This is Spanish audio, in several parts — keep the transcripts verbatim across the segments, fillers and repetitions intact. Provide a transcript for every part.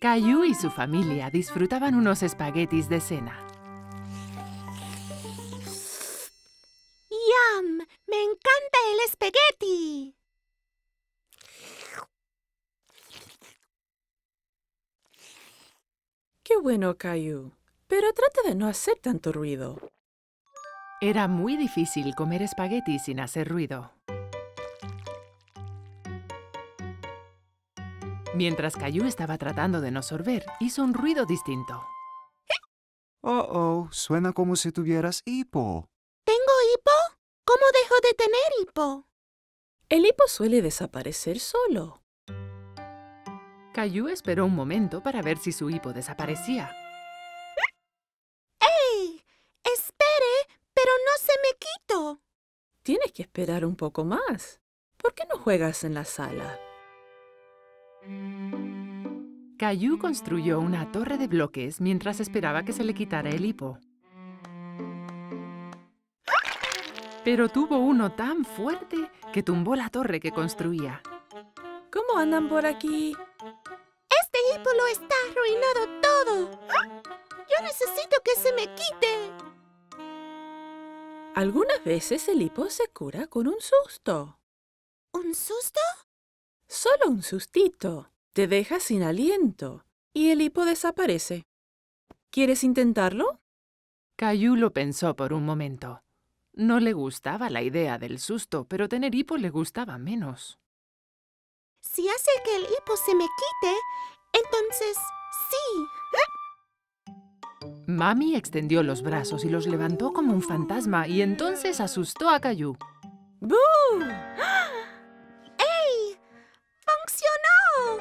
Caillou y su familia disfrutaban unos espaguetis de cena. ¡Yum! ¡Me encanta el espagueti! ¡Qué bueno, Caillou! Pero trata de no hacer tanto ruido. Era muy difícil comer espaguetis sin hacer ruido. Mientras Caillou estaba tratando de no sorber, hizo un ruido distinto. Oh, oh, suena como si tuvieras hipo. ¿Tengo hipo? ¿Cómo dejo de tener hipo? El hipo suele desaparecer solo. Caillou esperó un momento para ver si su hipo desaparecía. ¡Ey! ¡Espere! ¡Pero no se me quito! Tienes que esperar un poco más. ¿Por qué no juegas en la sala? Caillou construyó una torre de bloques mientras esperaba que se le quitara el hipo. Pero tuvo uno tan fuerte que tumbó la torre que construía. ¿Cómo andan por aquí? Este hipo lo está arruinado todo. Yo necesito que se me quite. Algunas veces el hipo se cura con un susto. ¿Un susto? Solo un sustito. Te deja sin aliento y el hipo desaparece. ¿Quieres intentarlo? Caillou lo pensó por un momento. No le gustaba la idea del susto, pero tener hipo le gustaba menos. Si hace que el hipo se me quite, entonces sí. Mami extendió los brazos y los levantó como un fantasma y entonces asustó a Caillou. ¡Bú! ¡Ey! ¡Funcionó!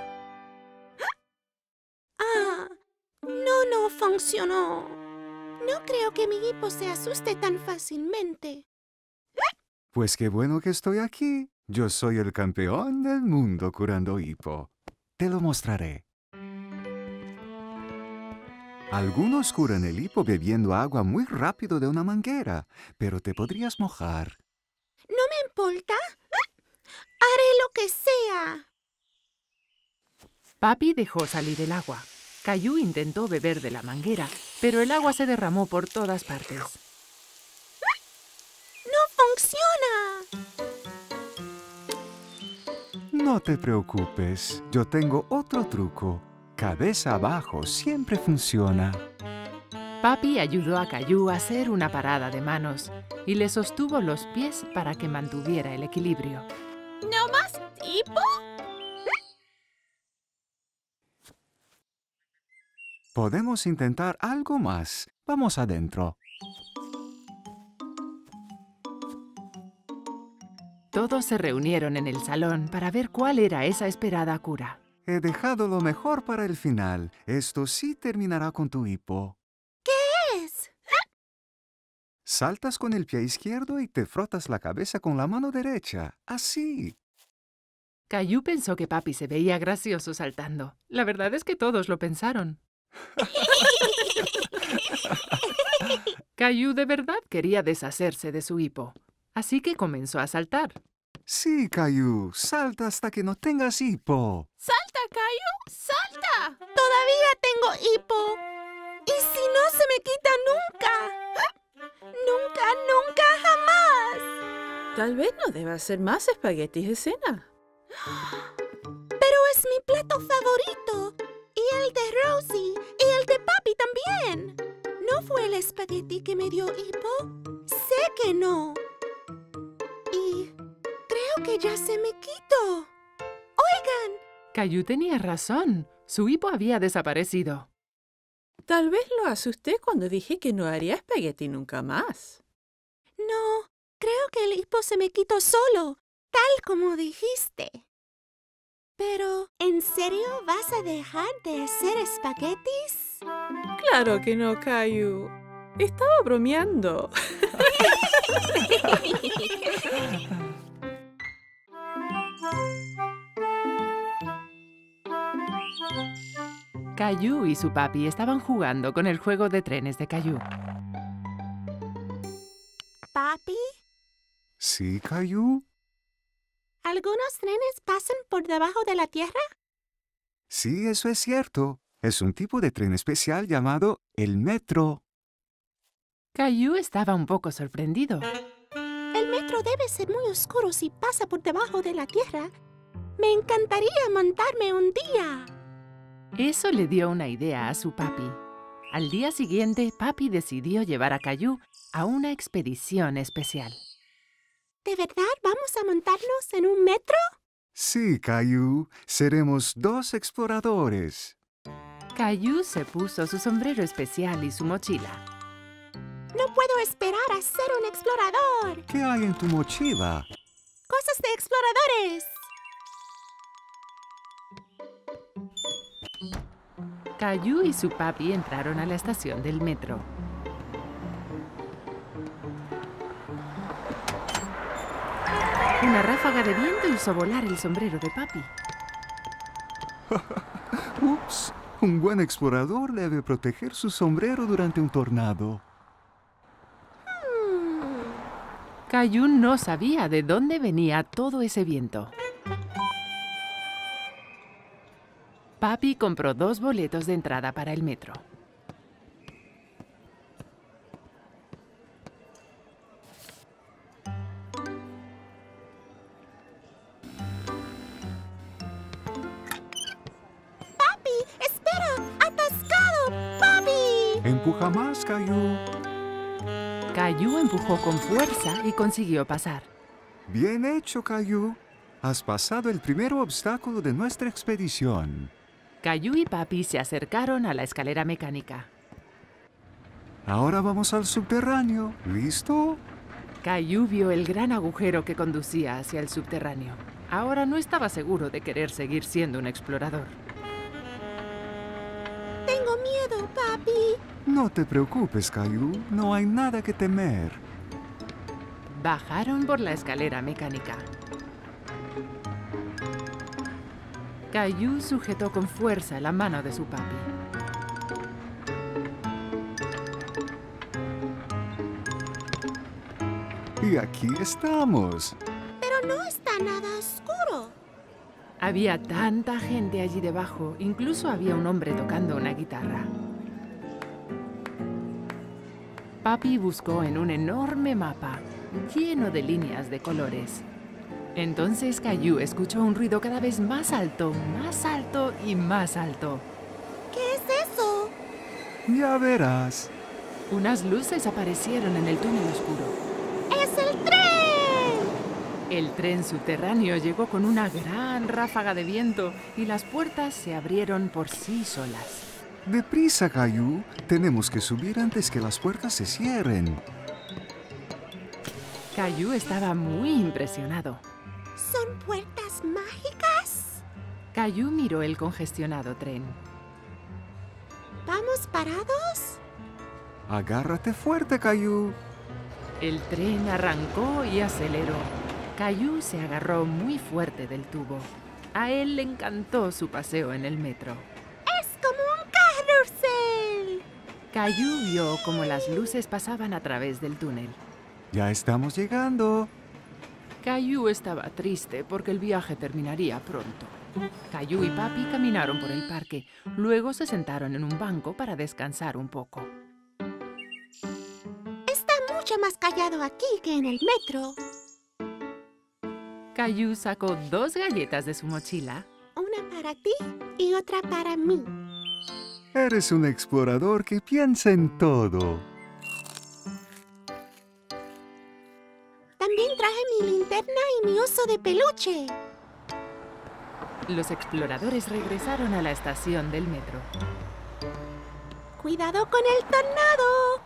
Ah, no, no funcionó. No creo que mi hipo se asuste tan fácilmente. Pues qué bueno que estoy aquí. Yo soy el campeón del mundo curando hipo. Te lo mostraré. Algunos curan el hipo bebiendo agua muy rápido de una manguera, pero te podrías mojar. ¿No me importa? Haré lo que sea. Papi dejó salir el agua. Caillou intentó beber de la manguera, pero el agua se derramó por todas partes. ¡No funciona! No te preocupes, yo tengo otro truco. Cabeza abajo siempre funciona. Papi ayudó a Caillou a hacer una parada de manos y le sostuvo los pies para que mantuviera el equilibrio. ¿No más hipo? Podemos intentar algo más. Vamos adentro. Todos se reunieron en el salón para ver cuál era esa esperada cura. He dejado lo mejor para el final. Esto sí terminará con tu hipo. ¿Qué es? Saltas con el pie izquierdo y te frotas la cabeza con la mano derecha. Así. Caillou pensó que Papi se veía gracioso saltando. La verdad es que todos lo pensaron. Caillou de verdad quería deshacerse de su hipo, así que comenzó a saltar. Sí, Caillou. Salta hasta que no tengas hipo. ¡Salta, Caillou! ¡Salta! Todavía tengo hipo. ¿Y si no se me quita nunca? ¡Nunca, nunca, jamás! Tal vez no deba hacer más espaguetis de cena. Pero es mi plato favorito. Y el de Rosie. Y el de Papi también. ¿No fue el espagueti que me dio hipo? Sé que no. Y creo que ya se me quitó. ¡Oigan! Caillou tenía razón. Su hipo había desaparecido. Tal vez lo asusté cuando dije que no haría espagueti nunca más. No, creo que el hipo se me quitó solo, tal como dijiste. Pero, ¿en serio vas a dejar de hacer espaguetis? Claro que no, Caillou. Estaba bromeando. Caillou y su papi estaban jugando con el juego de trenes de Caillou. ¿Papi? ¿Sí, Caillou? ¿Algunos trenes pasan por debajo de la tierra? Sí, eso es cierto. Es un tipo de tren especial llamado el metro. Caillou estaba un poco sorprendido. El metro debe ser muy oscuro si pasa por debajo de la tierra. Me encantaría montarme un día. Eso le dio una idea a su papi. Al día siguiente, papi decidió llevar a Caillou a una expedición especial. ¿De verdad vamos a montarnos en un metro? Sí, Caillou, seremos dos exploradores. Caillou se puso su sombrero especial y su mochila. No puedo esperar a ser un explorador. ¿Qué hay en tu mochila? Cosas de exploradores. Caillou y su papi entraron a la estación del metro. Una ráfaga de viento hizo volar el sombrero de papi. Ups, un buen explorador debe proteger su sombrero durante un tornado. Caillou no sabía de dónde venía todo ese viento. Papi compró dos boletos de entrada para el metro. ¡Papi! ¡Espera! ¡Atascado! ¡Papi! Empuja más, Caillou. Caillou empujó con fuerza y consiguió pasar. Bien hecho, Caillou. Has pasado el primer obstáculo de nuestra expedición. Caillou y papi se acercaron a la escalera mecánica. Ahora vamos al subterráneo. ¿Listo? Caillou vio el gran agujero que conducía hacia el subterráneo. Ahora no estaba seguro de querer seguir siendo un explorador. Tengo miedo, papi. No te preocupes, Caillou. No hay nada que temer. Bajaron por la escalera mecánica. Caillou sujetó con fuerza la mano de su papi. Y aquí estamos. Pero no está nada oscuro. Había tanta gente allí debajo, incluso había un hombre tocando una guitarra. Papi buscó en un enorme mapa, lleno de líneas de colores. Entonces Caillou escuchó un ruido cada vez más alto, más alto y más alto. ¿Qué es eso? Ya verás. Unas luces aparecieron en el túnel oscuro. ¡Es el tren! El tren subterráneo llegó con una gran ráfaga de viento y las puertas se abrieron por sí solas. Deprisa, Caillou. Tenemos que subir antes que las puertas se cierren. Caillou estaba muy impresionado. ¿Son puertas mágicas? Caillou miró el congestionado tren. ¿Vamos parados? Agárrate fuerte, Caillou. El tren arrancó y aceleró. Caillou se agarró muy fuerte del tubo. A él le encantó su paseo en el metro. ¡Es como un carrusel! Caillou vio cómo las luces pasaban a través del túnel. Ya estamos llegando. Caillou estaba triste porque el viaje terminaría pronto. Caillou y papi caminaron por el parque. Luego se sentaron en un banco para descansar un poco. Está mucho más callado aquí que en el metro. Caillou sacó dos galletas de su mochila. Una para ti y otra para mí. Eres un explorador que piensa en todo. También traje mi linterna y mi oso de peluche. Los exploradores regresaron a la estación del metro. ¡Cuidado con el tornado!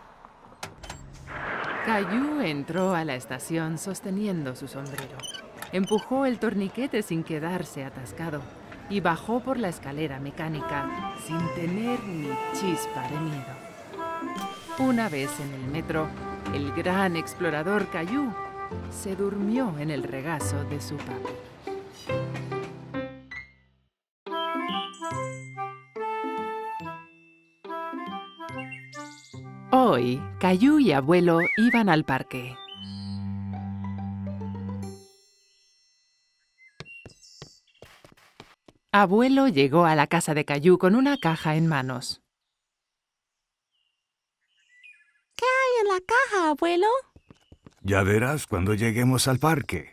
Caillou entró a la estación sosteniendo su sombrero. Empujó el torniquete sin quedarse atascado y bajó por la escalera mecánica sin tener ni chispa de miedo. Una vez en el metro, el gran explorador Caillou se durmió en el regazo de su papi. Hoy, Caillou y abuelo iban al parque. Abuelo llegó a la casa de Caillou con una caja en manos. ¿Qué hay en la caja, abuelo? Ya verás cuando lleguemos al parque.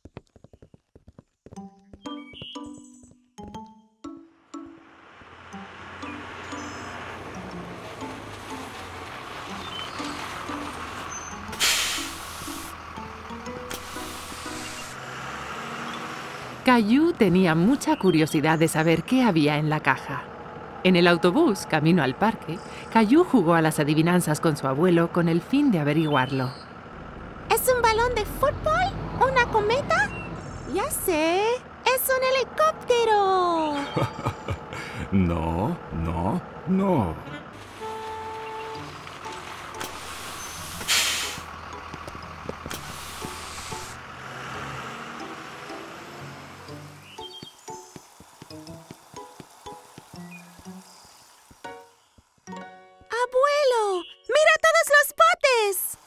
Caillou tenía mucha curiosidad de saber qué había en la caja. En el autobús, camino al parque, Caillou jugó a las adivinanzas con su abuelo con el fin de averiguarlo. ¿Es un balón de fútbol? ¿Una cometa? Ya sé, es un helicóptero. No, no, no. ¡Abuelo! ¡Mira todos los botes!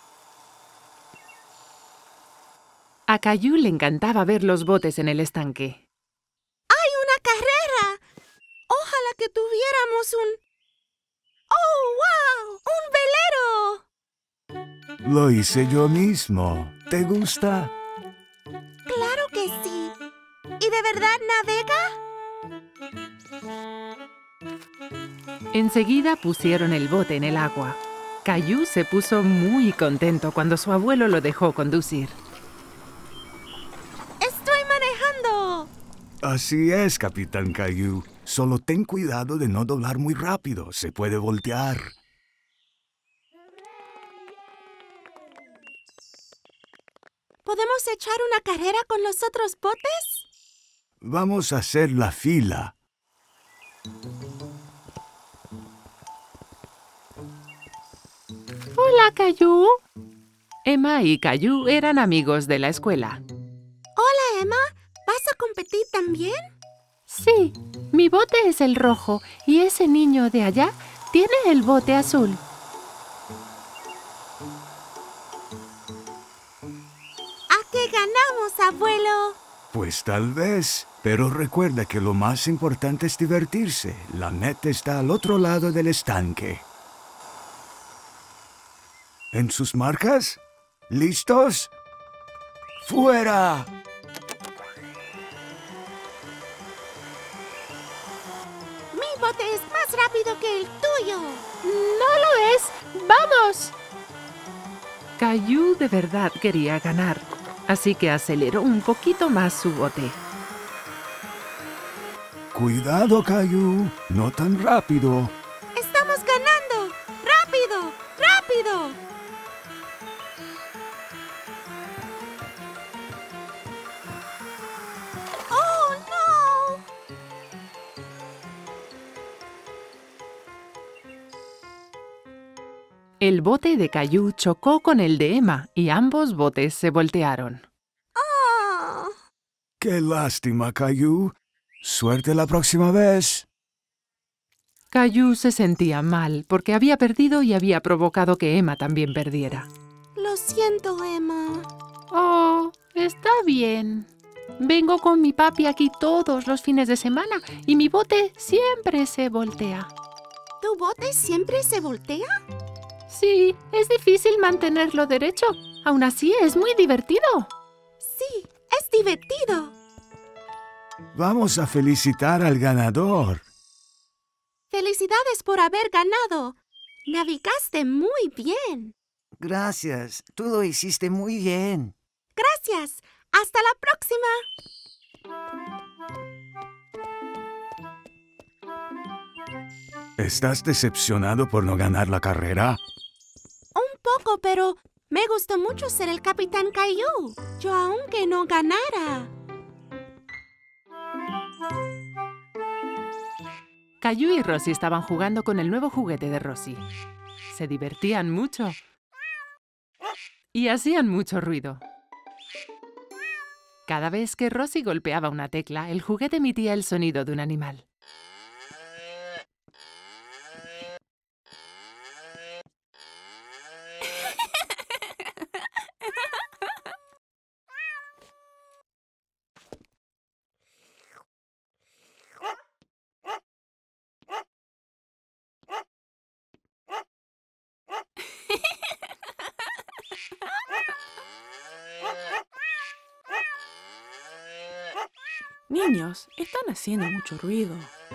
A Caillou le encantaba ver los botes en el estanque. ¡Hay una carrera! Ojalá que tuviéramos un... ¡Oh, wow! ¡Un velero! Lo hice yo mismo. ¿Te gusta? ¡Claro que sí! ¿Y de verdad navega? Enseguida pusieron el bote en el agua. Caillou se puso muy contento cuando su abuelo lo dejó conducir. ¡Estoy manejando! Así es, Capitán Caillou. Solo ten cuidado de no doblar muy rápido. Se puede voltear. ¿Podemos echar una carrera con los otros botes? Vamos a hacer la fila. Hola, Caillou. Emma y Caillou eran amigos de la escuela. Hola, Emma. ¿Vas a competir también? Sí, mi bote es el rojo y ese niño de allá tiene el bote azul. ¿A qué ganamos, abuelo? Pues tal vez. Pero recuerda que lo más importante es divertirse. La meta está al otro lado del estanque. ¿En sus marcas? ¿Listos? ¡Fuera! Mi bote es más rápido que el tuyo. ¡No lo es! ¡Vamos! Caillou de verdad quería ganar, así que aceleró un poquito más su bote. Cuidado, Caillou. No tan rápido. ¡Estamos ganando! ¡Rápido! ¡Rápido! ¡Oh, no! El bote de Caillou chocó con el de Emma y ambos botes se voltearon. ¡Oh! ¡Qué lástima, Caillou! ¡Suerte la próxima vez! Caillou se sentía mal porque había perdido y había provocado que Emma también perdiera. Lo siento, Emma. Oh, está bien. Vengo con mi papi aquí todos los fines de semana y mi bote siempre se voltea. ¿Tu bote siempre se voltea? Sí, es difícil mantenerlo derecho. Aún así, es muy divertido. Sí, es divertido. Vamos a felicitar al ganador. ¡Felicidades por haber ganado! Navegaste muy bien. Gracias, tú lo hiciste muy bien. Gracias. ¡Hasta la próxima! ¿Estás decepcionado por no ganar la carrera? Un poco, pero me gustó mucho ser el Capitán Caillou. Yo aunque no ganara. Caillou y Rosie estaban jugando con el nuevo juguete de Rosie. Se divertían mucho y hacían mucho ruido. Cada vez que Rosie golpeaba una tecla, el juguete emitía el sonido de un animal. Niños, están haciendo mucho ruido.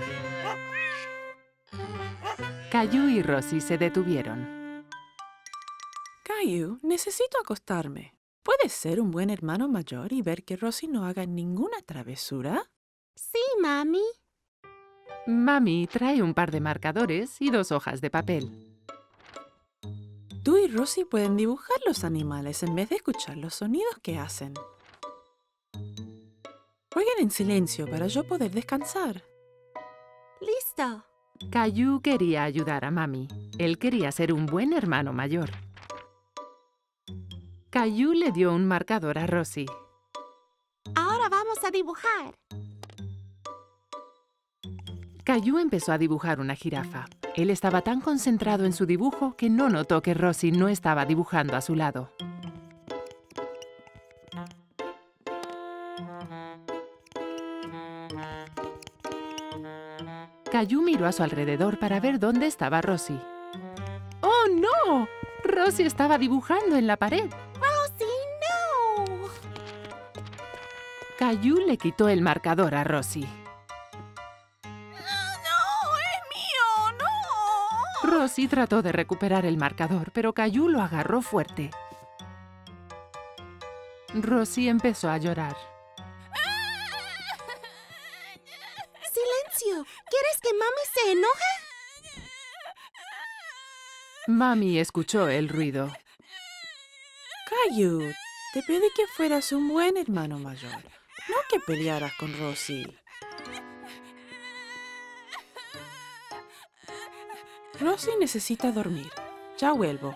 Caillou y Rosie se detuvieron. Caillou, necesito acostarme. ¿Puedes ser un buen hermano mayor y ver que Rosie no haga ninguna travesura? Sí, mami. Mami trae un par de marcadores y dos hojas de papel. Tú y Rosie pueden dibujar los animales en vez de escuchar los sonidos que hacen. Jueguen en silencio para yo poder descansar. Listo. Caillou quería ayudar a Mami. Él quería ser un buen hermano mayor. Caillou le dio un marcador a Rosie. Ahora vamos a dibujar. Caillou empezó a dibujar una jirafa. Él estaba tan concentrado en su dibujo que no notó que Rosie no estaba dibujando a su lado. Caillou miró a su alrededor para ver dónde estaba Rosie. ¡Oh, no! Rosie estaba dibujando en la pared. Rosie, no. Caillou le quitó el marcador a Rosie. No, es mío, no. Rosie trató de recuperar el marcador, pero Caillou lo agarró fuerte. Rosie empezó a llorar. Silencio. ¿Quieres que mami se enoje? Mami escuchó el ruido. Caillou, te pedí que fueras un buen hermano mayor, no que pelearas con Rosie. Rosie necesita dormir. Ya vuelvo.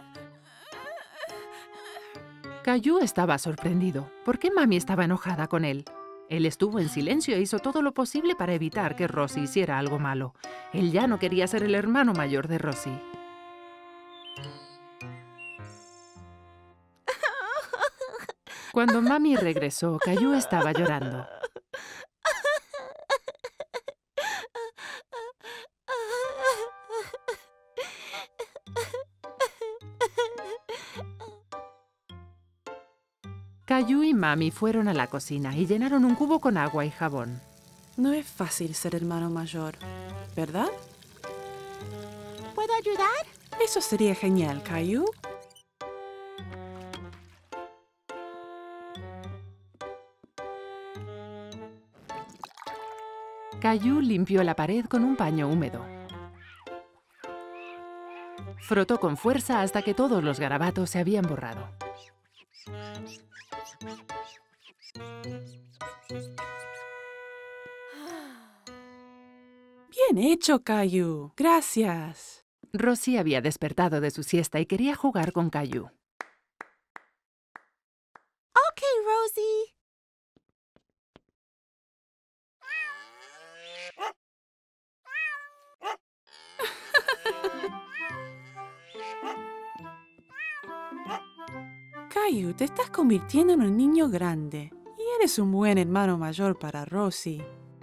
Caillou estaba sorprendido. ¿Por qué Mami estaba enojada con él? Él estuvo en silencio e hizo todo lo posible para evitar que Rosie hiciera algo malo. Él ya no quería ser el hermano mayor de Rosie. Cuando Mami regresó, Caillou estaba llorando. Caillou y Mami fueron a la cocina y llenaron un cubo con agua y jabón. No es fácil ser hermano mayor, ¿verdad? ¿Puedo ayudar? Eso sería genial, Caillou. Caillou limpió la pared con un paño húmedo. Frotó con fuerza hasta que todos los garabatos se habían borrado. Bien hecho, Caillou. Gracias. Rosie había despertado de su siesta y quería jugar con Caillou. Ok, Rosie. Caillou, te estás convirtiendo en un niño grande y eres un buen hermano mayor para Rosie.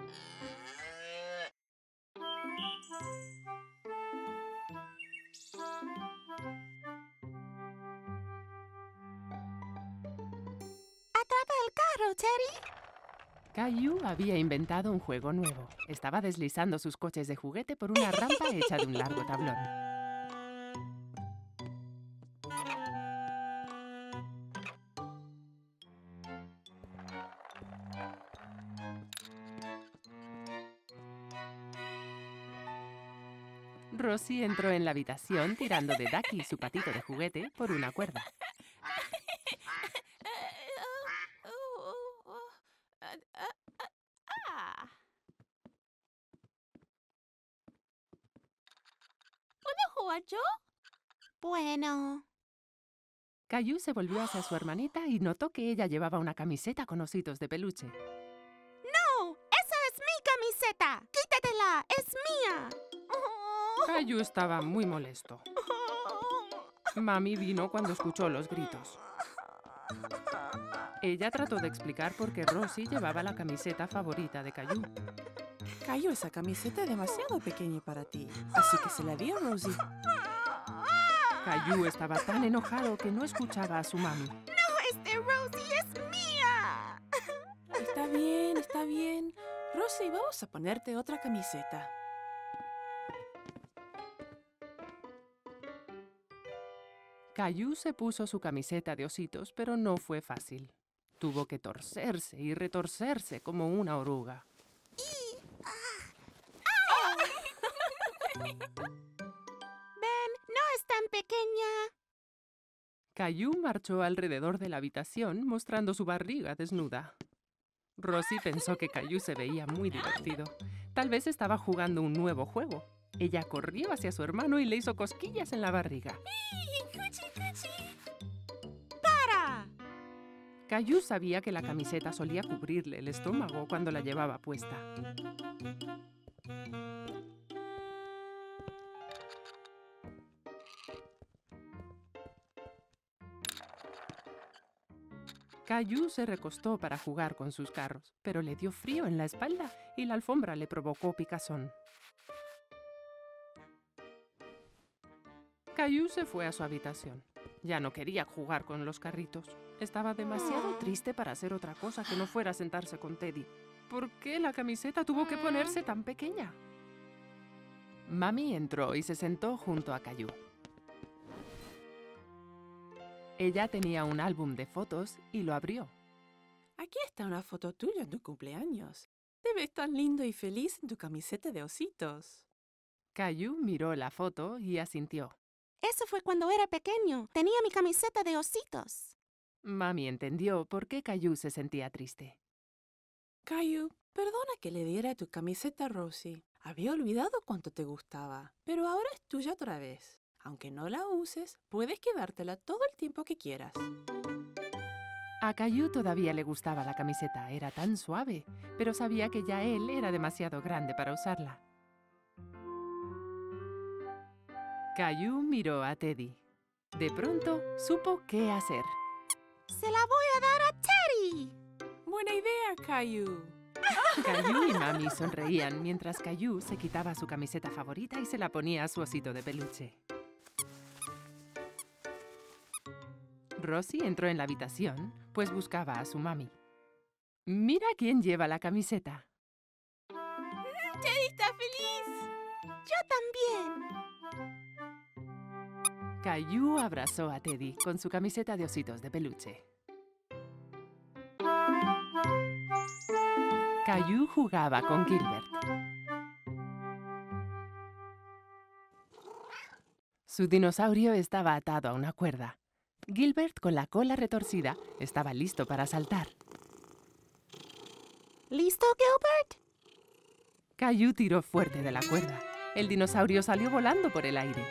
Atrapa el carro, Teddy. Caillou había inventado un juego nuevo. Estaba deslizando sus coches de juguete por una rampa hecha de un largo tablón. Rosie entró en la habitación tirando de Ducky, su patito de juguete, por una cuerda. ¿Puedo jugar yo? Bueno. Caillou se volvió hacia su hermanita y notó que ella llevaba una camiseta con ositos de peluche. ¡No! ¡Esa es mi camiseta! ¡Quítatela! ¡Es mía! Caillou estaba muy molesto. Mami vino cuando escuchó los gritos. Ella trató de explicar por qué Rosie llevaba la camiseta favorita de Caillou. Caillou, esa camiseta es demasiado pequeña para ti, así que se la dio a Rosie. Caillou estaba tan enojado que no escuchaba a su mami. ¡No es de Rosie! ¡Es mía! Está bien, está bien. Rosie, vamos a ponerte otra camiseta. Caillou se puso su camiseta de ositos, pero no fue fácil. Tuvo que torcerse y retorcerse como una oruga. Ven, no es tan pequeña. Caillou marchó alrededor de la habitación mostrando su barriga desnuda. Rosie pensó que Caillou se veía muy divertido. Tal vez estaba jugando un nuevo juego. Ella corrió hacia su hermano y le hizo cosquillas en la barriga. ¡Para! Caillou sabía que la camiseta solía cubrirle el estómago cuando la llevaba puesta. Caillou se recostó para jugar con sus carros, pero le dio frío en la espalda y la alfombra le provocó picazón. Caillou se fue a su habitación. Ya no quería jugar con los carritos. Estaba demasiado triste para hacer otra cosa que no fuera sentarse con Teddy. ¿Por qué la camiseta tuvo que ponerse tan pequeña? Mami entró y se sentó junto a Caillou. Ella tenía un álbum de fotos y lo abrió. Aquí está una foto tuya en tu cumpleaños. Te ves tan lindo y feliz en tu camiseta de ositos. Caillou miró la foto y asintió. Eso fue cuando era pequeño. Tenía mi camiseta de ositos. Mami entendió por qué Caillou se sentía triste. Caillou, perdona que le diera tu camiseta a Rosie. Había olvidado cuánto te gustaba, pero ahora es tuya otra vez. Aunque no la uses, puedes quedártela todo el tiempo que quieras. A Caillou todavía le gustaba la camiseta, era tan suave, pero sabía que ya él era demasiado grande para usarla. Caillou miró a Teddy. De pronto, supo qué hacer. ¡Se la voy a dar a Teddy! ¡Buena idea, Caillou! Caillou y Mami sonreían mientras Caillou se quitaba su camiseta favorita y se la ponía a su osito de peluche. Rosie entró en la habitación, pues buscaba a su mami. ¡Mira quién lleva la camiseta! ¡Teddy está feliz! ¡Yo también! Caillou abrazó a Teddy con su camiseta de ositos de peluche. Caillou jugaba con Gilbert. Su dinosaurio estaba atado a una cuerda. Gilbert, con la cola retorcida, estaba listo para saltar. ¿Listo, Gilbert? Caillou tiró fuerte de la cuerda. El dinosaurio salió volando por el aire.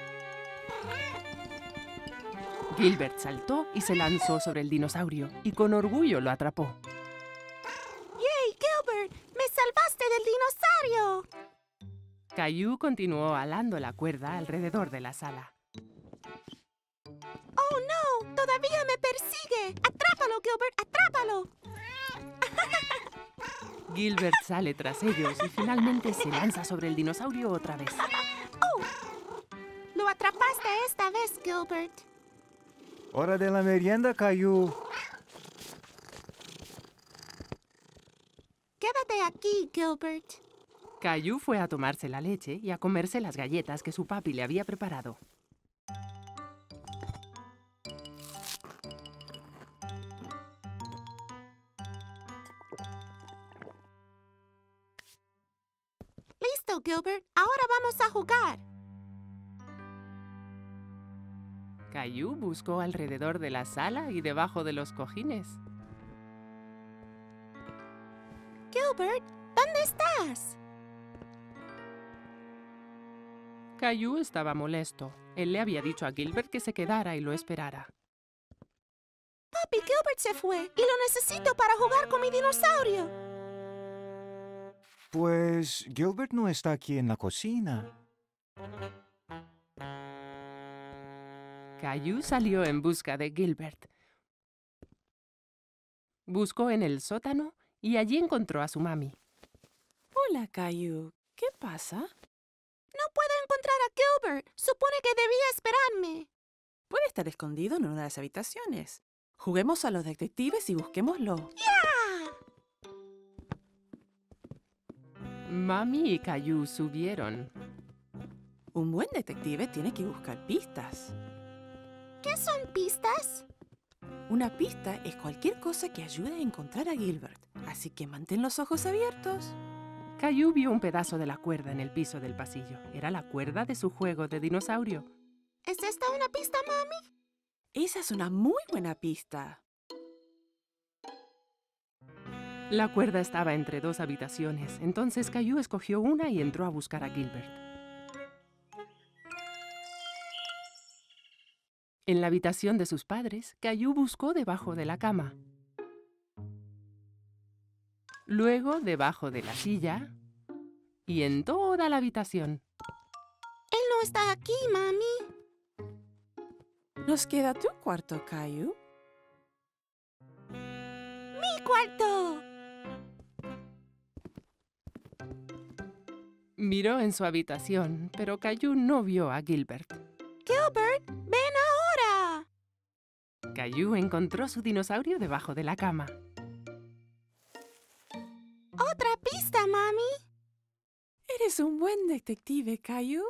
Gilbert saltó y se lanzó sobre el dinosaurio y con orgullo lo atrapó. ¡Yay, Gilbert! ¡Me salvaste del dinosaurio! Caillou continuó alando la cuerda alrededor de la sala. ¡Oh, no! ¡Todavía me persigue! ¡Atrápalo, Gilbert! ¡Atrápalo! Gilbert sale tras ellos y finalmente se lanza sobre el dinosaurio otra vez. ¡Oh! Lo atrapaste esta vez, Gilbert. Hora de la merienda, Caillou. Quédate aquí, Gilbert. Caillou fue a tomarse la leche y a comerse las galletas que su papi le había preparado. Listo, Gilbert. Ahora vamos a jugar. Caillou buscó alrededor de la sala y debajo de los cojines. Gilbert, ¿dónde estás? Caillou estaba molesto. Él le había dicho a Gilbert que se quedara y lo esperara. Papi, Gilbert se fue y lo necesito para jugar con mi dinosaurio. Pues Gilbert no está aquí en la cocina. Caillou salió en busca de Gilbert. Buscó en el sótano y allí encontró a su mami. Hola, Caillou. ¿Qué pasa? No puedo encontrar a Gilbert. Supone que debía esperarme. Puede estar escondido en una de las habitaciones. Juguemos a los detectives y busquémoslo. ¡Ya! Mami y Caillou subieron. Un buen detective tiene que buscar pistas. ¿Qué son pistas? Una pista es cualquier cosa que ayude a encontrar a Gilbert, así que mantén los ojos abiertos. Caillou vio un pedazo de la cuerda en el piso del pasillo. Era la cuerda de su juego de dinosaurio. ¿Es esta una pista, mami? Esa es una muy buena pista. La cuerda estaba entre dos habitaciones, entonces Caillou escogió una y entró a buscar a Gilbert. En la habitación de sus padres, Caillou buscó debajo de la cama. Luego debajo de la silla y en toda la habitación. Él no está aquí, mami. Nos queda tu cuarto, Caillou. ¡Mi cuarto! Miró en su habitación, pero Caillou no vio a Gilbert. Gilbert, ven ahora. Caillou encontró su dinosaurio debajo de la cama. Otra pista, mami. Eres un buen detective, Caillou.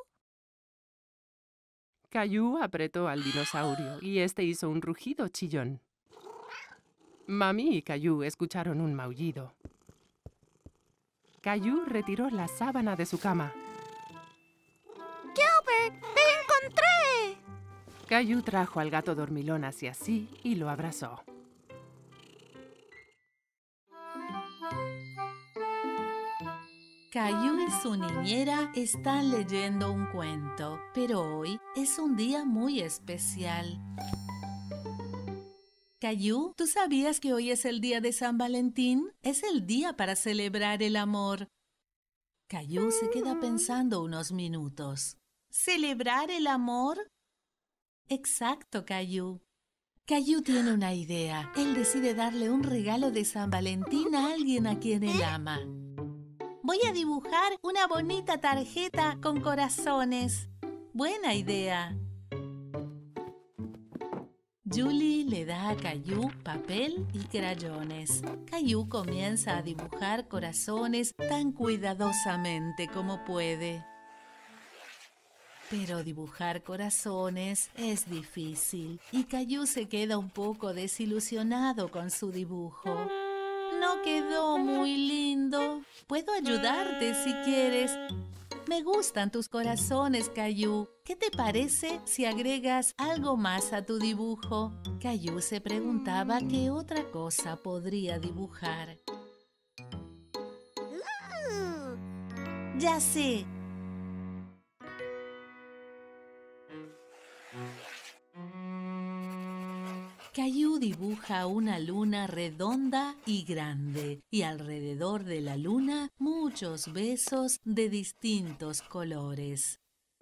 Caillou apretó al dinosaurio y este hizo un rugido chillón. Mami y Caillou escucharon un maullido. Caillou retiró la sábana de su cama. Gilbert, te encontré. Caillou trajo al gato dormilón hacia sí y lo abrazó. Caillou y su niñera están leyendo un cuento, pero hoy es un día muy especial. Caillou, ¿tú sabías que hoy es el día de San Valentín? Es el día para celebrar el amor. Caillou se queda pensando unos minutos. ¿Celebrar el amor? Exacto, Caillou. Caillou tiene una idea. Él decide darle un regalo de San Valentín a alguien a quien él ama. Voy a dibujar una bonita tarjeta con corazones. Buena idea. Julie le da a Caillou papel y crayones. Caillou comienza a dibujar corazones tan cuidadosamente como puede. Pero dibujar corazones es difícil y Caillou se queda un poco desilusionado con su dibujo. No quedó muy lindo. Puedo ayudarte si quieres. Me gustan tus corazones, Caillou. ¿Qué te parece si agregas algo más a tu dibujo? Caillou se preguntaba qué otra cosa podría dibujar. Ya sé. Caillou dibuja una luna redonda y grande, y alrededor de la luna muchos besos de distintos colores.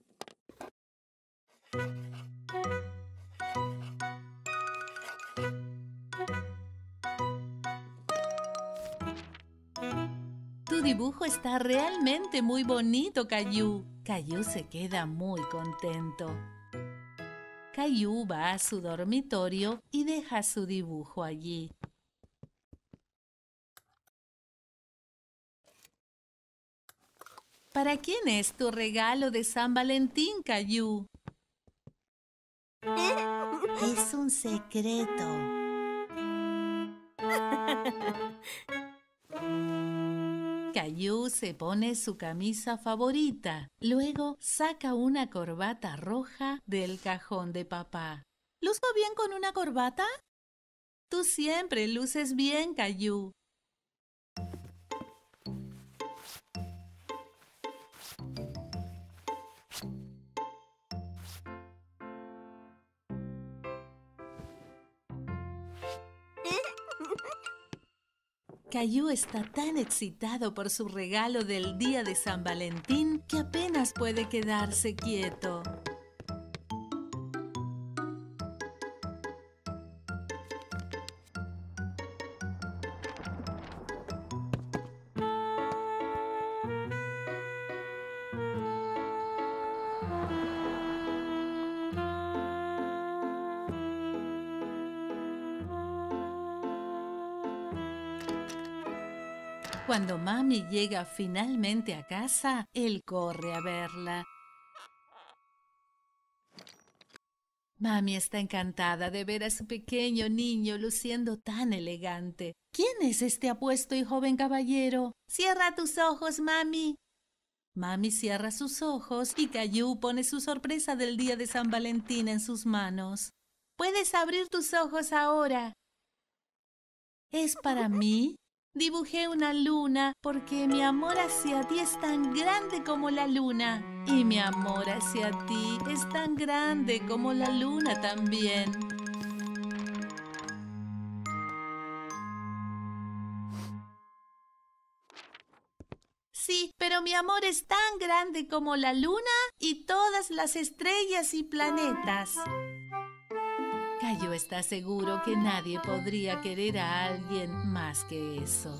Tu dibujo está realmente muy bonito, Caillou. Caillou se queda muy contento. Caillou va a su dormitorio y deja su dibujo allí. ¿Para quién es tu regalo de San Valentín, Caillou? Es un secreto. Caillou se pone su camisa favorita. Luego saca una corbata roja del cajón de papá. ¿Luzco bien con una corbata? Tú siempre luces bien, Caillou. Caillou está tan excitado por su regalo del día de San Valentín que apenas puede quedarse quieto. Cuando Mami llega finalmente a casa, él corre a verla. Mami está encantada de ver a su pequeño niño luciendo tan elegante. ¿Quién es este apuesto y joven caballero? Cierra tus ojos, Mami. Mami cierra sus ojos y Caillou pone su sorpresa del día de San Valentín en sus manos. Puedes abrir tus ojos ahora. ¿Es para mí? Dibujé una luna porque mi amor hacia ti es tan grande como la luna. Y mi amor hacia ti es tan grande como la luna también. Sí, pero mi amor es tan grande como la luna y todas las estrellas y planetas. Caillou está seguro que nadie podría querer a alguien más que eso.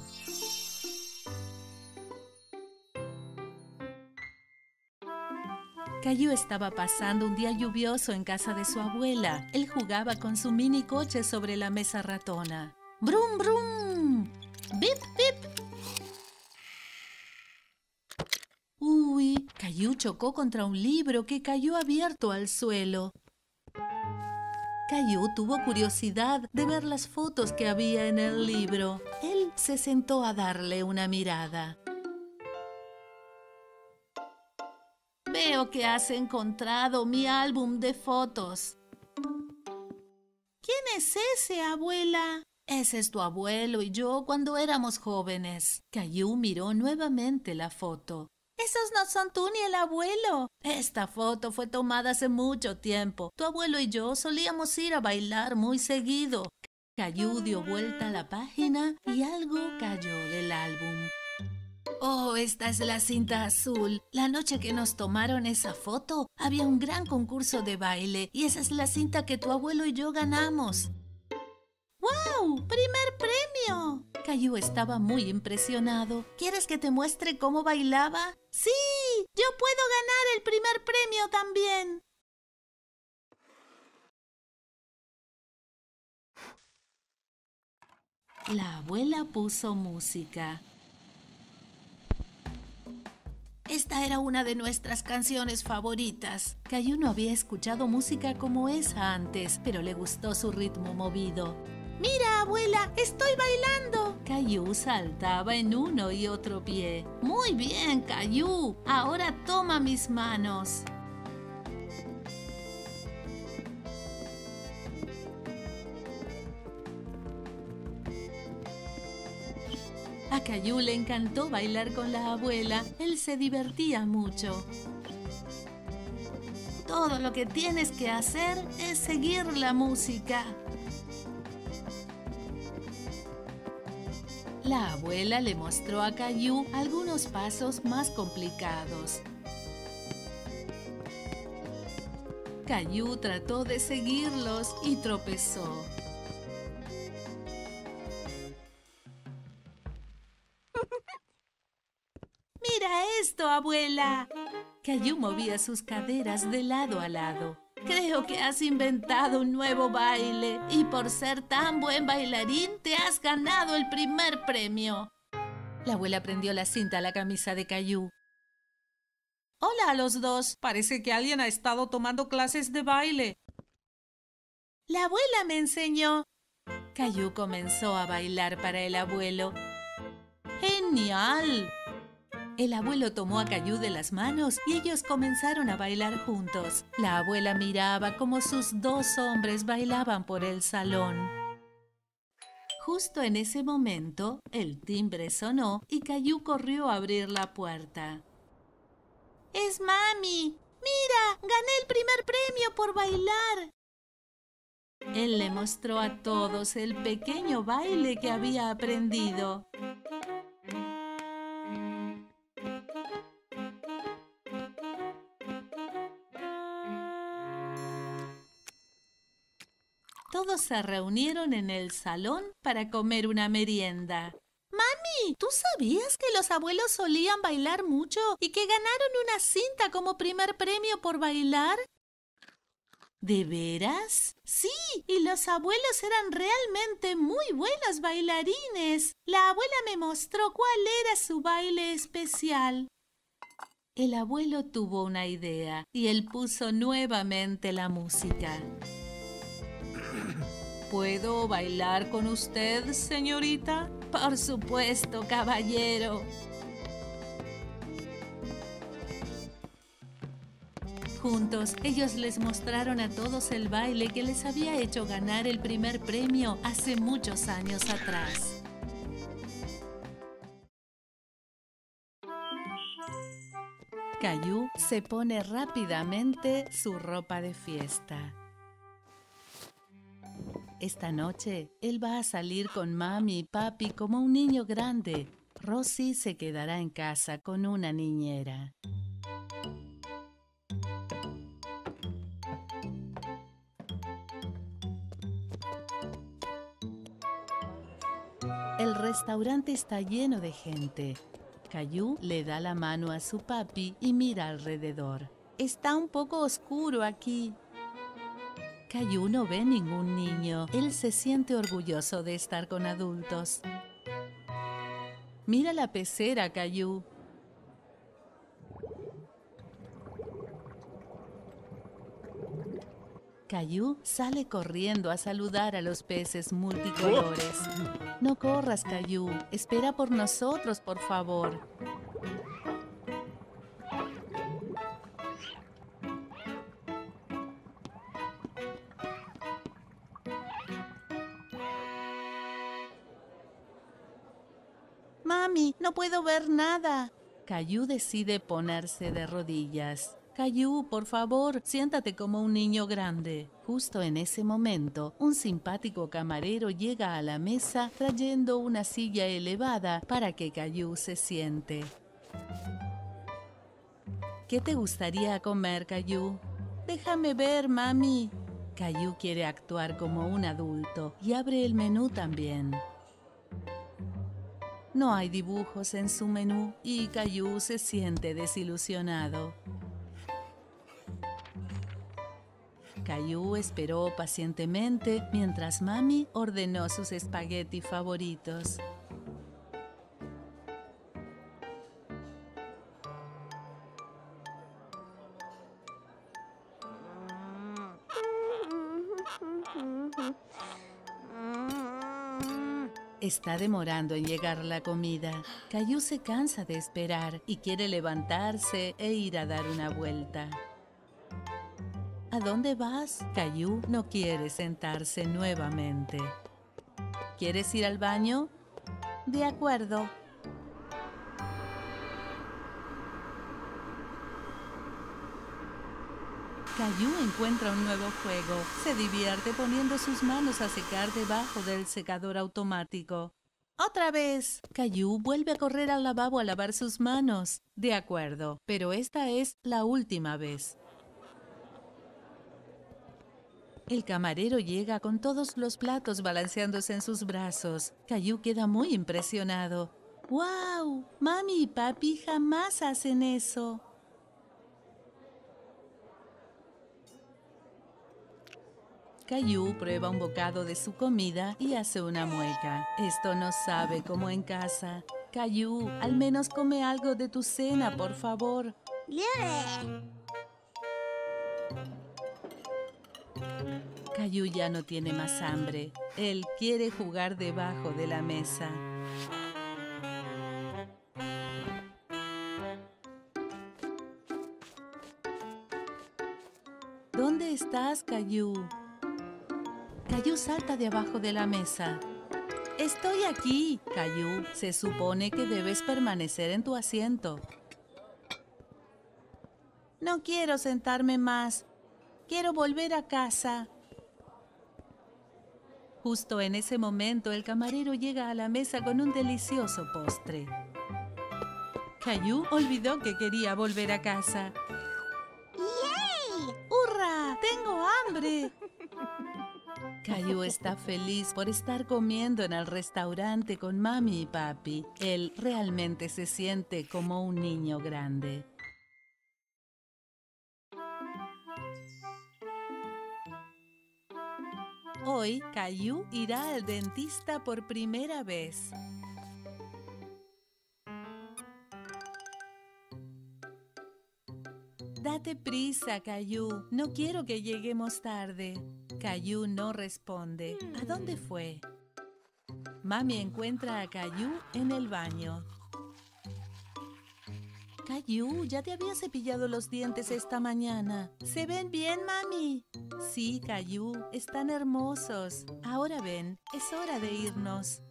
Caillou estaba pasando un día lluvioso en casa de su abuela. Él jugaba con su mini coche sobre la mesa ratona. ¡Brum, brum! ¡Bip, bip! Uy, Caillou chocó contra un libro que cayó abierto al suelo. Caillou tuvo curiosidad de ver las fotos que había en el libro. Él se sentó a darle una mirada. Veo que has encontrado mi álbum de fotos. ¿Quién es ese, abuela? Ese es tu abuelo y yo cuando éramos jóvenes. Caillou miró nuevamente la foto. ¡Esos no son tú ni el abuelo! Esta foto fue tomada hace mucho tiempo. Tu abuelo y yo solíamos ir a bailar muy seguido. Caillou dio vuelta a la página y algo cayó del álbum. ¡Oh, esta es la cinta azul! La noche que nos tomaron esa foto, había un gran concurso de baile y esa es la cinta que tu abuelo y yo ganamos. ¡Wow! ¡Primer premio! Caillou estaba muy impresionado. ¿Quieres que te muestre cómo bailaba? ¡Sí! ¡Yo puedo ganar el primer premio también! La abuela puso música. Esta era una de nuestras canciones favoritas. Caillou no había escuchado música como esa antes, pero le gustó su ritmo movido. ¡Mira, abuela! ¡Estoy bailando! Caillou saltaba en uno y otro pie. ¡Muy bien, Caillou! Ahora toma mis manos. A Caillou le encantó bailar con la abuela. Él se divertía mucho. Todo lo que tienes que hacer es seguir la música. La abuela le mostró a Caillou algunos pasos más complicados. Caillou trató de seguirlos y tropezó. ¡Mira esto, abuela! Caillou movía sus caderas de lado a lado. Creo que has inventado un nuevo baile y por ser tan buen bailarín te has ganado el primer premio. La abuela prendió la cinta a la camisa de Caillou. Hola a los dos. Parece que alguien ha estado tomando clases de baile. La abuela me enseñó. Caillou comenzó a bailar para el abuelo. ¡Genial! El abuelo tomó a Caillou de las manos y ellos comenzaron a bailar juntos. La abuela miraba cómo sus dos hombres bailaban por el salón. Justo en ese momento, el timbre sonó y Caillou corrió a abrir la puerta. ¡Es Mami! ¡Mira! ¡Gané el primer premio por bailar! Él le mostró a todos el pequeño baile que había aprendido. Todos se reunieron en el salón para comer una merienda. ¡Mami! ¿Tú sabías que los abuelos solían bailar mucho y que ganaron una cinta como primer premio por bailar? ¿De veras? Sí, y los abuelos eran realmente muy buenos bailarines. La abuela me mostró cuál era su baile especial. El abuelo tuvo una idea y él puso nuevamente la música. ¿Puedo bailar con usted, señorita? Por supuesto, caballero. Juntos, ellos les mostraron a todos el baile que les había hecho ganar el primer premio hace muchos años atrás. Caillou se pone rápidamente su ropa de fiesta. Esta noche, él va a salir con mami y papi como un niño grande. Rosie se quedará en casa con una niñera. El restaurante está lleno de gente. Caillou le da la mano a su papi y mira alrededor. Está un poco oscuro aquí. Caillou no ve ningún niño. Él se siente orgulloso de estar con adultos. Mira la pecera, Caillou. Caillou sale corriendo a saludar a los peces multicolores. No corras, Caillou. Espera por nosotros, por favor. Mami, no puedo ver nada. Caillou decide ponerse de rodillas. Caillou, por favor, siéntate como un niño grande. Justo en ese momento, un simpático camarero llega a la mesa trayendo una silla elevada para que Caillou se siente. ¿Qué te gustaría comer, Caillou? Déjame ver, mami. Caillou quiere actuar como un adulto y abre el menú también. No hay dibujos en su menú y Caillou se siente desilusionado. Caillou esperó pacientemente mientras mami ordenó sus espagueti favoritos. Está demorando en llegar la comida. Caillou se cansa de esperar y quiere levantarse e ir a dar una vuelta. ¿A dónde vas? Caillou no quiere sentarse nuevamente. ¿Quieres ir al baño? De acuerdo. Caillou encuentra un nuevo juego. Se divierte poniendo sus manos a secar debajo del secador automático. ¡Otra vez! Caillou vuelve a correr al lavabo a lavar sus manos. De acuerdo, pero esta es la última vez. El camarero llega con todos los platos balanceándose en sus brazos. Caillou queda muy impresionado. ¡Wow! Mami y papi jamás hacen eso. Caillou prueba un bocado de su comida y hace una mueca. Esto no sabe como en casa. Caillou, al menos come algo de tu cena, por favor. Caillou ya no tiene más hambre. Él quiere jugar debajo de la mesa. ¿Dónde estás, Caillou? Caillou salta de abajo de la mesa. ¡Estoy aquí! Caillou, se supone que debes permanecer en tu asiento. No quiero sentarme más. Quiero volver a casa. Justo en ese momento, el camarero llega a la mesa con un delicioso postre. Caillou olvidó que quería volver a casa. ¡Yay! ¡Hurra! ¡Tengo hambre! Caillou está feliz por estar comiendo en el restaurante con mami y papi. Él realmente se siente como un niño grande. Hoy, Caillou irá al dentista por primera vez. Date prisa, Caillou. No quiero que lleguemos tarde. Caillou no responde. ¿A dónde fue? Mami encuentra a Caillou en el baño. Caillou, ya te había cepillado los dientes esta mañana. ¿Se ven bien, mami? Sí, Caillou, están hermosos. Ahora ven, es hora de irnos.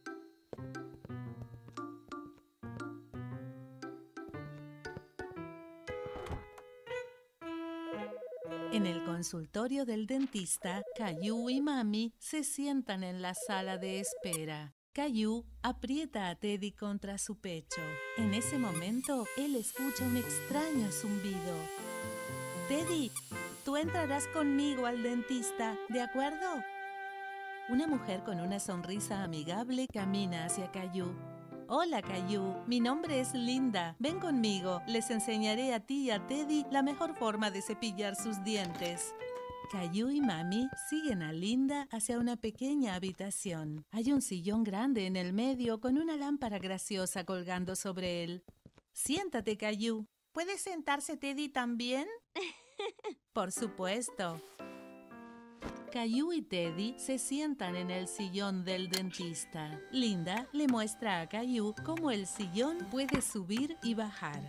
En el consultorio del dentista, Caillou y mami se sientan en la sala de espera. Caillou aprieta a Teddy contra su pecho. En ese momento, él escucha un extraño zumbido. Teddy, tú entrarás conmigo al dentista, ¿de acuerdo? Una mujer con una sonrisa amigable camina hacia Caillou. Hola, Caillou. Mi nombre es Linda. Ven conmigo. Les enseñaré a ti y a Teddy la mejor forma de cepillar sus dientes. Caillou y mami siguen a Linda hacia una pequeña habitación. Hay un sillón grande en el medio con una lámpara graciosa colgando sobre él. Siéntate, Caillou. ¿Puede sentarse Teddy también? Por supuesto. Caillou y Teddy se sientan en el sillón del dentista. Linda le muestra a Caillou cómo el sillón puede subir y bajar.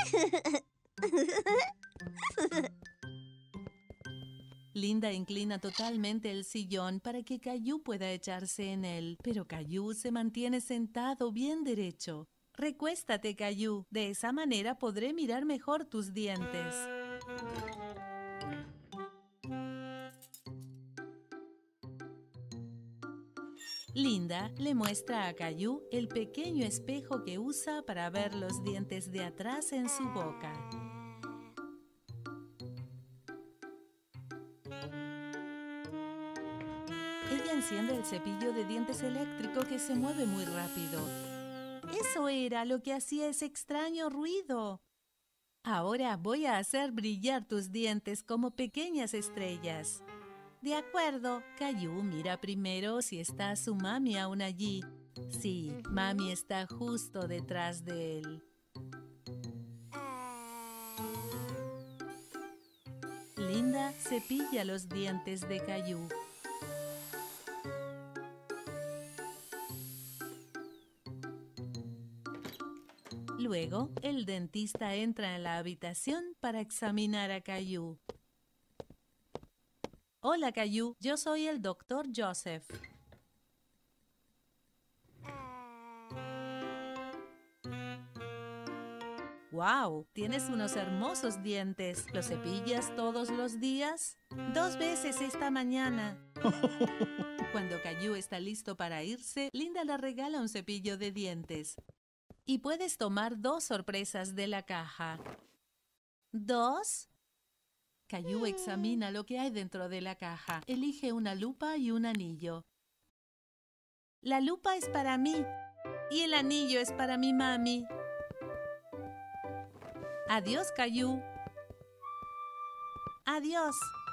Linda inclina totalmente el sillón para que Caillou pueda echarse en él, pero Caillou se mantiene sentado bien derecho. Recuéstate, Caillou. De esa manera podré mirar mejor tus dientes. Linda le muestra a Caillou el pequeño espejo que usa para ver los dientes de atrás en su boca. Ella enciende el cepillo de dientes eléctrico que se mueve muy rápido. Eso era lo que hacía ese extraño ruido. Ahora voy a hacer brillar tus dientes como pequeñas estrellas. De acuerdo. Caillou mira primero si está su mami aún allí. Sí, mami está justo detrás de él. Linda cepilla los dientes de Caillou. Luego, el dentista entra en la habitación para examinar a Caillou. Hola, Caillou. Yo soy el doctor Joseph. ¡Wow! Tienes unos hermosos dientes. ¿Los cepillas todos los días? Dos veces esta mañana. Cuando Caillou está listo para irse, Linda le regala un cepillo de dientes. Y puedes tomar dos sorpresas de la caja. ¿Dos? Caillou examina lo que hay dentro de la caja. Elige una lupa y un anillo. La lupa es para mí y el anillo es para mi mami. Adiós, Caillou. Adiós.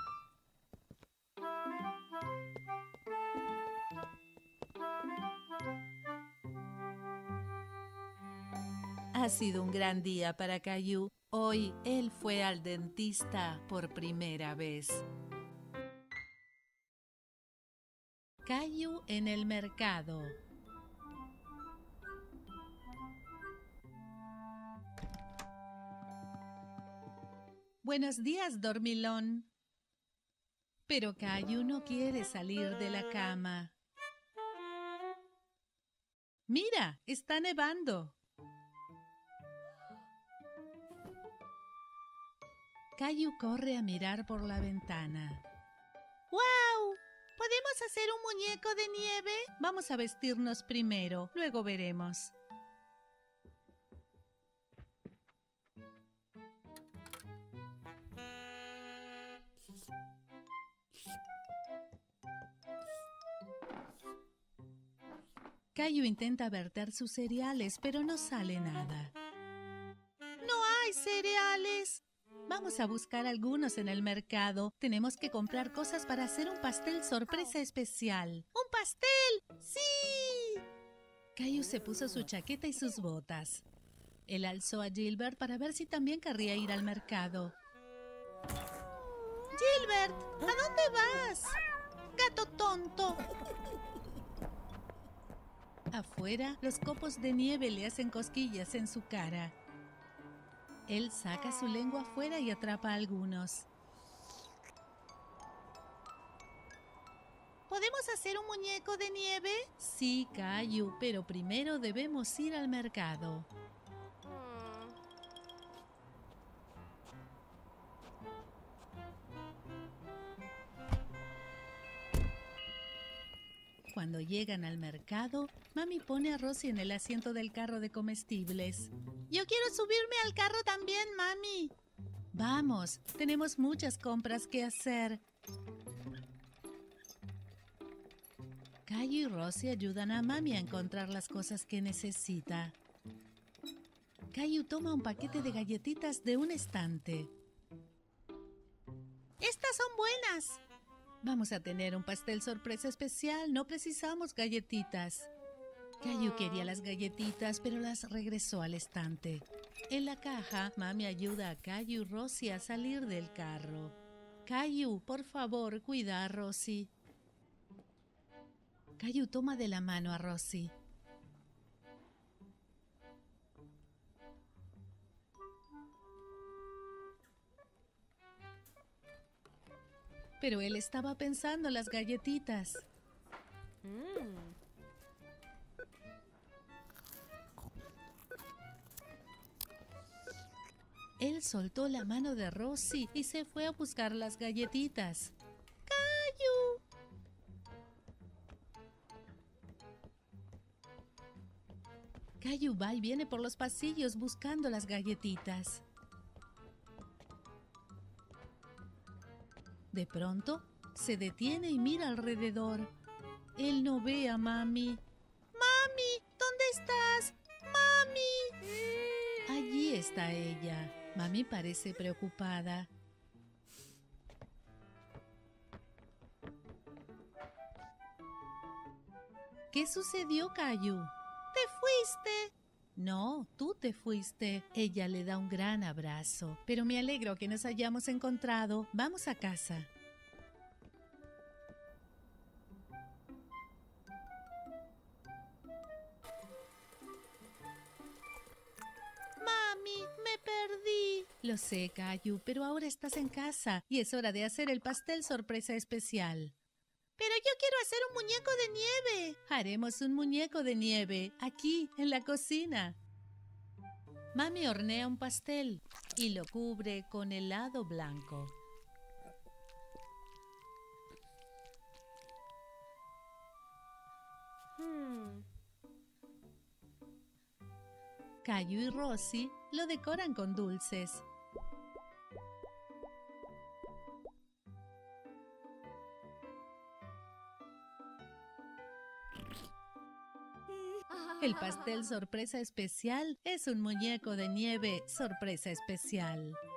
Ha sido un gran día para Caillou. Hoy él fue al dentista por primera vez. Caillou en el mercado. Buenos días, dormilón. Pero Caillou no quiere salir de la cama. Mira, está nevando. Caillou corre a mirar por la ventana. ¡Guau! ¿Podemos hacer un muñeco de nieve? Vamos a vestirnos primero, luego veremos. Caillou intenta verter sus cereales, pero no sale nada. ¡No hay cereales! Vamos a buscar algunos en el mercado. Tenemos que comprar cosas para hacer un pastel sorpresa especial. ¡Un pastel! ¡Sí! Caillou se puso su chaqueta y sus botas. Él alzó a Gilbert para ver si también querría ir al mercado. ¡Gilbert! ¿A dónde vas? ¡Gato tonto! Afuera, los copos de nieve le hacen cosquillas en su cara. Él saca su lengua afuera y atrapa a algunos. ¿Podemos hacer un muñeco de nieve? Sí, Caillou, pero primero debemos ir al mercado. Cuando llegan al mercado, Mami pone a Rosie en el asiento del carro de comestibles. Yo quiero subirme al carro también, Mami. Vamos, tenemos muchas compras que hacer. Caillou y Rosie ayudan a Mami a encontrar las cosas que necesita. Caillou toma un paquete de galletitas de un estante. ¡Estas son buenas! Vamos a tener un pastel sorpresa especial, no precisamos galletitas. Caillou quería las galletitas, pero las regresó al estante. En la caja, Mami ayuda a Caillou y Rosie a salir del carro. Caillou, por favor, cuida a Rosie. Caillou toma de la mano a Rosie. Pero él estaba pensando en las galletitas. Mm. Él soltó la mano de Rosie y se fue a buscar las galletitas. ¡Caillou! Caillou va y viene por los pasillos buscando las galletitas. De pronto, se detiene y mira alrededor. Él no ve a Mami. ¡Mami! ¿Dónde estás? ¡Mami! Allí está ella. Mami parece preocupada. ¿Qué sucedió, Caillou? ¿Te fuiste? No, tú te fuiste. Ella le da un gran abrazo. Pero me alegro que nos hayamos encontrado. Vamos a casa. Mami, me perdí. Lo sé, Caillou, pero ahora estás en casa y es hora de hacer el pastel sorpresa especial. Pero yo quiero hacer un muñeco de nieve. Haremos un muñeco de nieve aquí, en la cocina. Mami hornea un pastel y lo cubre con helado blanco. Hmm. Caillou y Rosie lo decoran con dulces. El pastel sorpresa especial es un muñeco de nieve sorpresa especial.